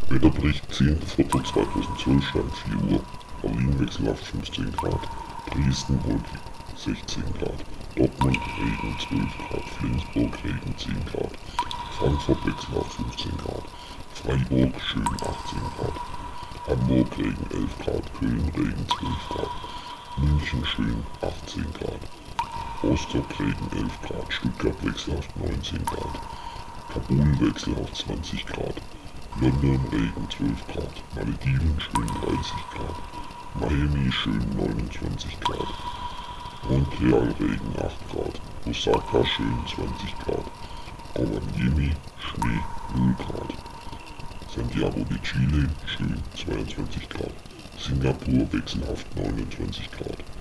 Wetterbericht 10.04.2012, Stand 4 Uhr. Berlin wechselhaft 15 Grad. Dresden wolkig 16 Grad. Dortmund Regen 12 Grad. Flensburg Regen 10 Grad. Frankfurt wechselhaft 15 Grad. Freiburg schön 18 Grad. Hamburg Regen 11 Grad. Köln Regen 12 Grad. München schön 18 Grad. Rostock Regen 11 Grad. Stuttgart wechselhaft 19 Grad. Kabul wechselhaft 20 Grad. London Regen 12 Grad, Malediven schön 30 Grad, Miami schön 29 Grad, Montreal Regen 8 Grad, Osaka schön 20 Grad, Rovaniemi Schnee 0 Grad, Santiago de Chile schön 22 Grad, Singapur wechselhaft 29 Grad.